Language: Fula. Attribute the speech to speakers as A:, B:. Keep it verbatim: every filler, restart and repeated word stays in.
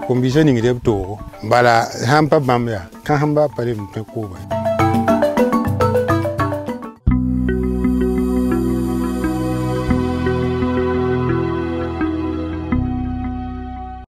A: conditioning de to bala hampa bamya kan hamba pare mpe ko ba